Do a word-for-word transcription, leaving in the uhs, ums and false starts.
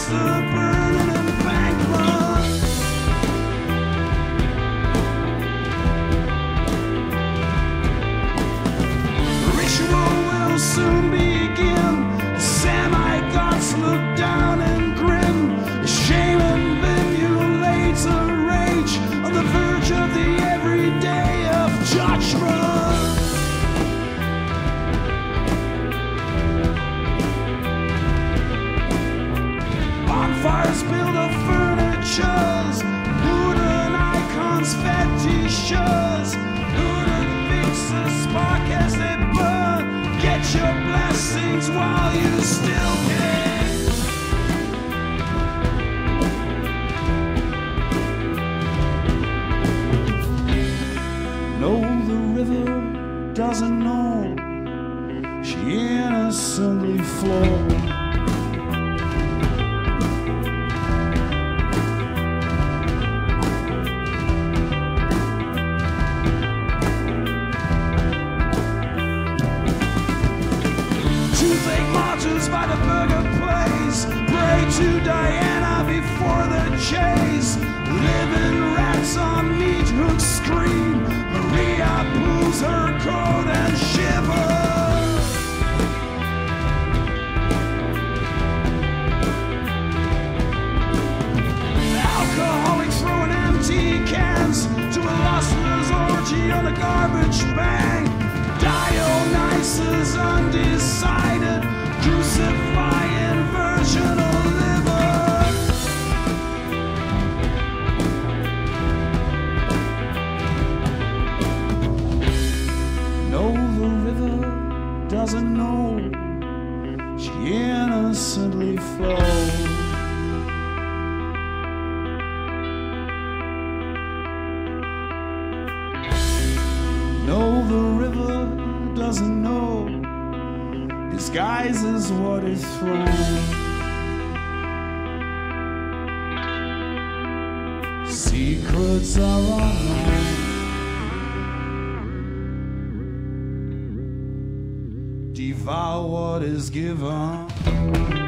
against the burning embankment. Ritual will soon begin. The semi-gods look down and grin. Shame and emulates a rage on the verge of the everyday of judgment. Bonfires build of furnitures, wooden icons, fetishes. Wooden fix the spark as they burn. Get your blessings while you still can. No, the river doesn't know. She innocently flows. Toothache marches by the burger place, pray to Diana before the chase. Living rats on meat hooks scream. Maria pulls her coat and shivers. Alcoholics throwing empty cans to a lustless orgy on a garbage bank. Dionysus undecided, crucifying virginal liver. No, the river doesn't know. She innocently flows. No, the river doesn't know. Disguise is what is thrown. Secrets are unknown. Devour what is given.